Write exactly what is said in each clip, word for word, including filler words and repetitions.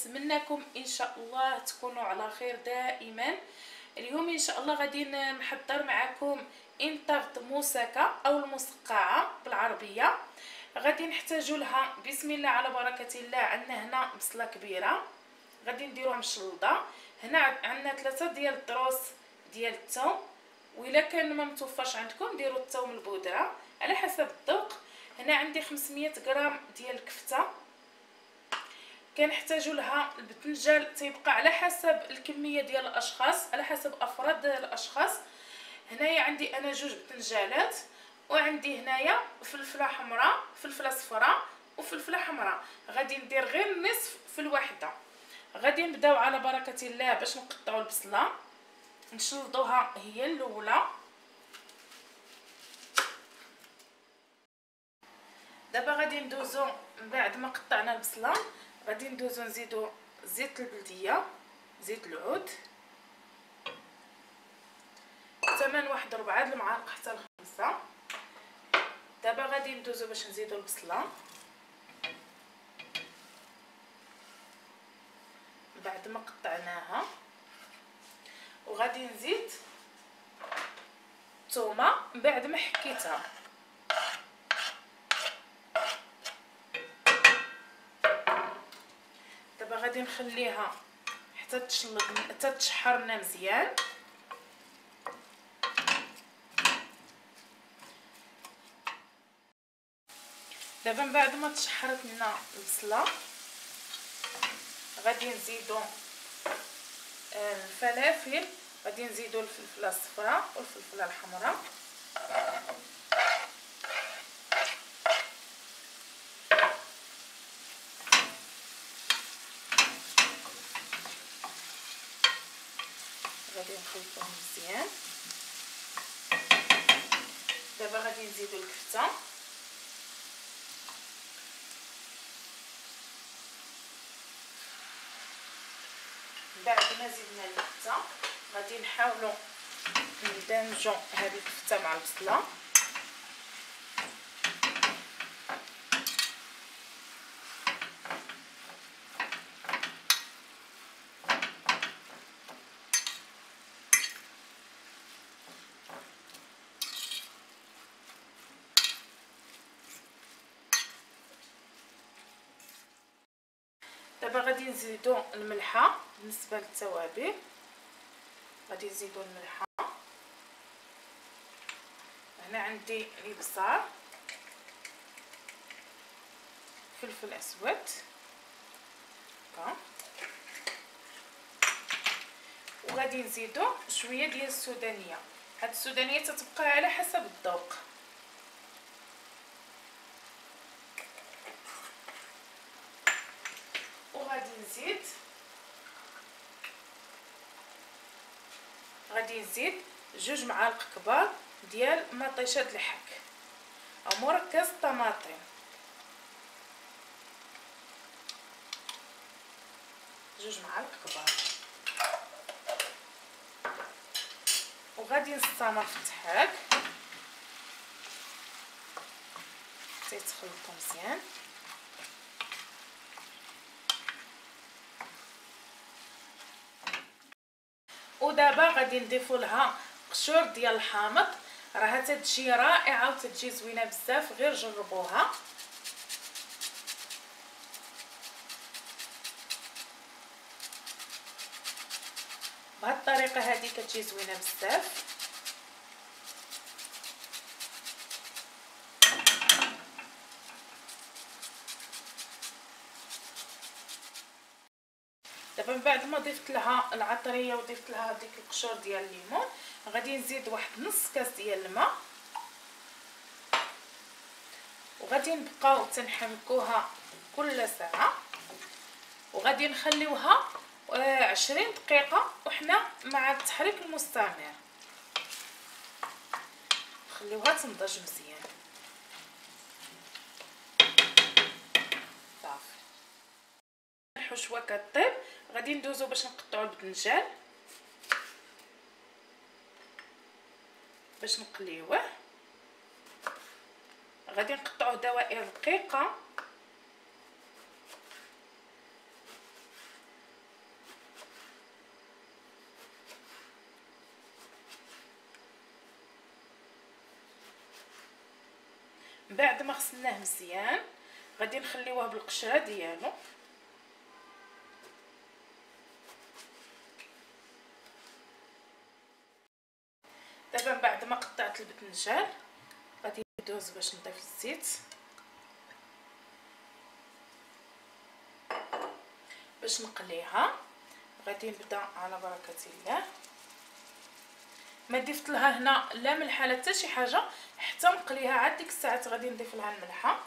كنتمنىكم ان شاء الله تكونوا على خير دائما. اليوم ان شاء الله غادي نحضر معكم انطرت موسكه او المسقعه بالعربيه. غادي نحتاجوا لها بسم الله على بركه الله. عندنا هنا بصله كبيره غادي نديروها مشلضه. هنا عندنا ثلاثه ديال الدروس ديال الثوم، والا كان ما متوفرش عندكم ديروا الثوم البودره على حسب الذوق. هنا عندي خمسمية غرام ديال الكفته. كنحتاجوا لها البتنجان تيبقى على حسب الكميه ديال الاشخاص، على حسب افراد الاشخاص. هنايا عندي انا جوج بتنجانات، وعندي هنايا فلفله حمراء، فلفله صفراء وفلفله حمراء. غادي ندير غير نصف في الوحده. غادي نبداو على بركه الله باش نقطعوا البصله نشلضوها هي الاولى. دابا غادي ندوزو من بعد ما قطعنا البصله غادي ندوزو نزيدو زيت البلديه، زيت العود، ثمن واحد ربعة د المعالق حتى لخمسة. دابا غادي ندوزو باش نزيدو البصله بعد ما قطعناها، وغادي نزيد الثومه بعد ما حكيتها. دابا غادي نخليها حتى تشلض حتى تشحر لنا مزيان. دابا من بعد ما تشحرت لنا البصله غادي نزيدو الفلافل، غادي نزيدو الفلفله الصفراء والفلفله الحمراء. غادي نخلطوهم مزيان. دابا غادي نزيدو الكفته، بعد ما زدنا الكفته غادي نحاولوا ندمجوا هذه الكفته مع البصله. دابا غادي نزيدو الملحه. بالنسبه للتوابل غادي نزيدو الملحه. هنا عندي الابصار، فلفل اسود هكا، وغادي نزيدو شويه ديال السودانيه. هاد السودانيه تتبقى على حسب الذوق. وغادي نزيد غادي نزيد جوج معالق كبار ديال مطيشه الحك او مركز الطماطم. جوج معالق كبار. وغادي نستمر في التحراك حتى يتخلطوا مزيان. ودابا غادي نضيفوا لها قشور ديال الحامض. راها تتجي رائعه وتتجي زوينه بزاف، غير جربوها. بهذه الطريقه هذه كتجي زوينه بزاف. دابا من بعد ما ضفت لها العطريه وضفت لها ديك القشور ديال الليمون غادي نزيد واحد نص كاس ديال الماء، وغادي نبقاو تنحركوها كل ساعه، وغادي نخليوها عشرين دقيقه وحنا مع التحريك المستمر. نخليوها تنضج مزيان. صافي الحشوه كطيب. غادي ندوزو باش نقطعوا البتنجان باش نقليوه. غادي نقطعوه دوائر رقيقه ما غسلناه مزيان غادي نخليوه بالقشره ديالو. دابا من بعد ما قطعت البتنجان غادي ندوز باش نضيف الزيت باش نقليها. غادي نبدا على بركه الله. ما ضفت لها هنا لا ملحه لا حتى شي حاجه حتى نقليها. عاد ديك الساعات غادي نضيف لها الملحه.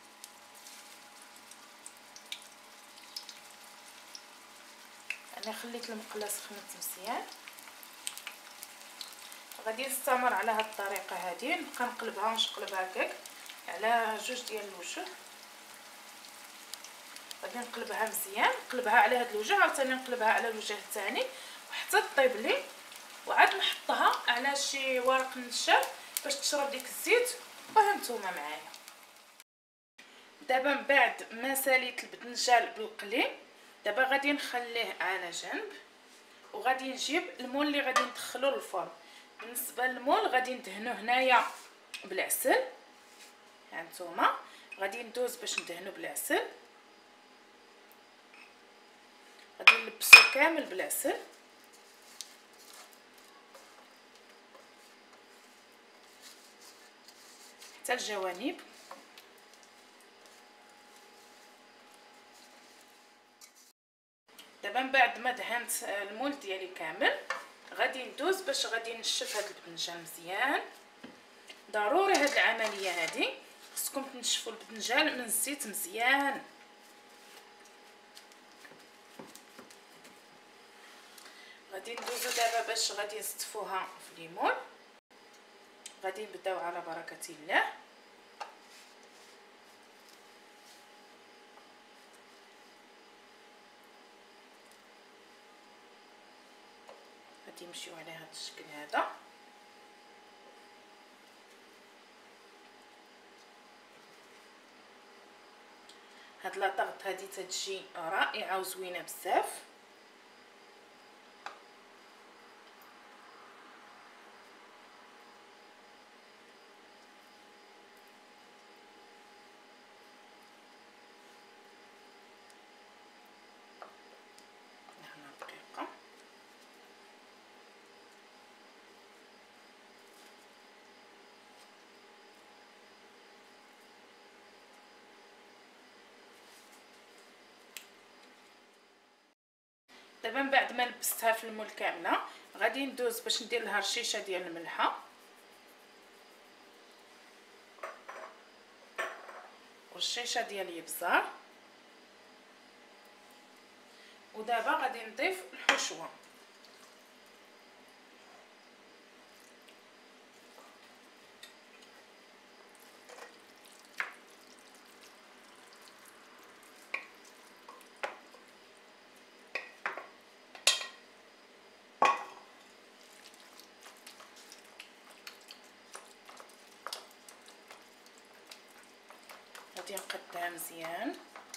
انا خليت المقله سخنت مزيان. غادي نستمر على هاد الطريقه هذه، نبقى نقلبها ونشقلبها هكاك على جوج ديال الوجه. غادي نقلبها مزيان، نقلبها على هاد الوجه عاوتاني نقلبها على الوجه الثاني وحتى طيب لي، وعاد نحطها على شي ورق نشاف باش تشرب ديك الزيت. وها نتوما معايا. دابا من بعد ما ساليت البدنجان بالقلي دابا غادي نخليه على جنب، وغادي نجيب المول اللي غادي ندخلو للفرن. بالنسبه للمول غادي ندهنو هنايا بالعسل. ها نتوما غادي ندوز باش ندهنو بالعسل. غادي نلبسو كامل بالعسل حتى الجوانب. دابا من بعد ما دهنت المول ديالي كامل غادي ندوز باش غادي نشف هاد البدنجان مزيان. ضروري هاد العمليه هادي خصكم تنشفوا البدنجان من الزيت مزيان. غادي ندوزو دابا باش غادي نستفوها في ليمون. غادي نبداو على بركه الله. غادي نمشيو على هذا الشكل هذا. هاد لاطاغط هادي تتجي رائعه وزوينه بزاف. دابا من بعد ما لبستها في المول كامله غادي ندوز باش ندير لها رشيشه ديال الملحه ورشيشه ديال الابزار. ودابا غادي نضيف الحشوه. غادي نقدها مزيان.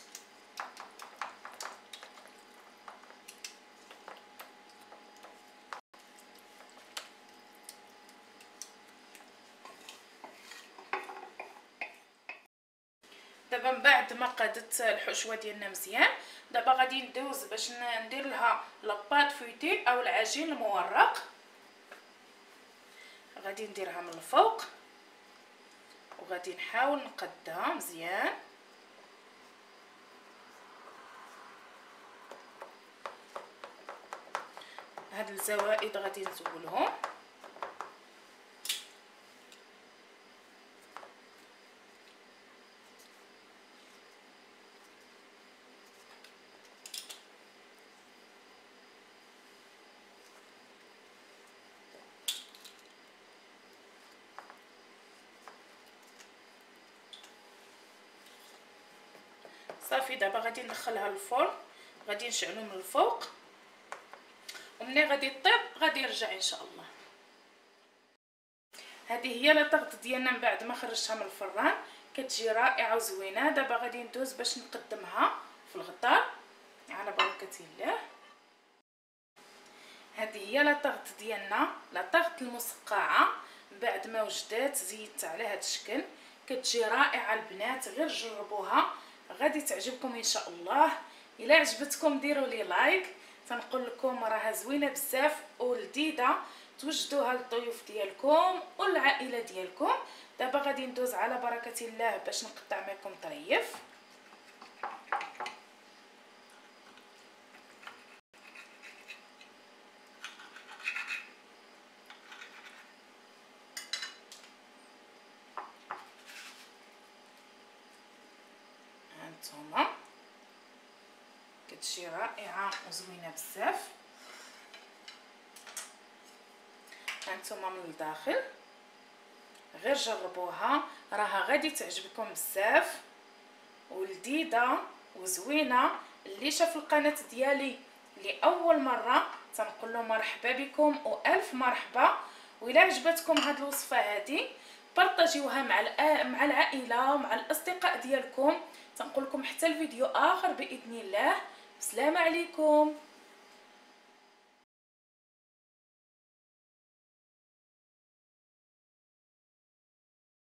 دابا من بعد ما قادت الحشوه ديالنا مزيان دابا غادي ندوز باش ندير لها لاباط فويتي او العجين المورق. غادي نديرها من الفوق وغادي نحاول نقدها مزيان. هاد الزوائد غادي نزولهم. صافي دابا غادي ندخلها للفرن. غادي نشعلو من الفوق ومني غادي طيب غادي يرجع ان شاء الله. هذه هي لاطاغط ديالنا من بعد ما خرجتها من الفران كتجي رائعه وزوينه. دابا غادي ندوز باش نقدمها في الغدار على بركه الله. هذه هي لاطاغط ديالنا، لاطاغط المسقعه. من بعد ما وجدات زيدت على هذا الشكل كتجي رائعه البنات، غير جربوها غادي تعجبكم ان شاء الله. الا عجبتكم ديروا لي لايك، تنقول لكم راها زوينه بزاف ولذيذه، توجدوها للضيوف ديالكم والعائله ديالكم. دابا غادي ندوز على بركه الله باش نقطع معكم طريف. هانتوما كتجي رائعه وزوينه بزاف. هانتوما من الداخل غير جربوها راها غادي تعجبكم بزاف ولذيذه وزوينه. اللي شاف القناه ديالي لاول مره تنقول له مرحبا بكم والف مرحبا. وإلا عجبتكم هاد الوصفه هادي بارطاجيوها مع مع العائله ومع الاصدقاء ديالكم. تنقول لكم حتى الفيديو اخر باذن الله. السلام عليكم.